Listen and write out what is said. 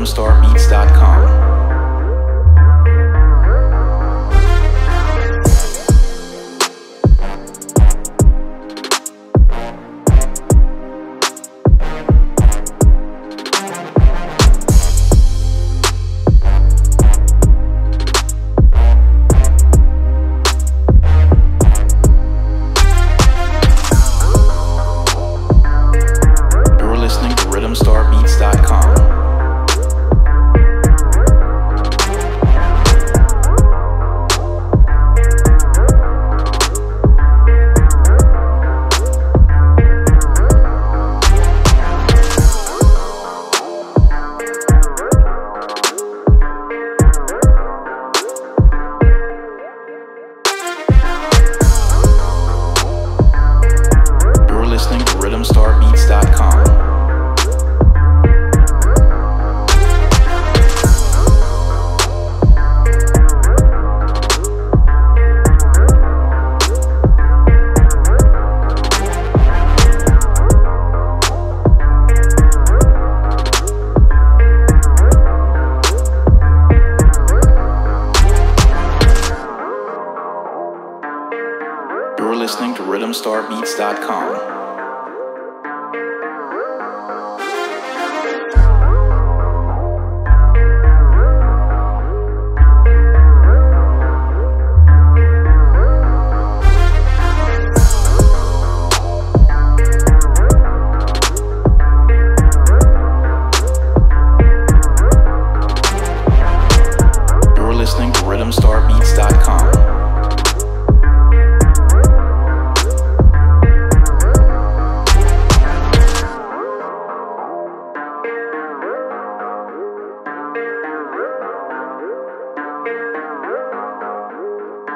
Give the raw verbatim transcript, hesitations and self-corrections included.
rhythm star beats dot com. rhythm star beats dot com. You're listening to rhythm star beats dot com. You're listening to rhythm star beats dot com. You're listening to rhythm star beats dot com.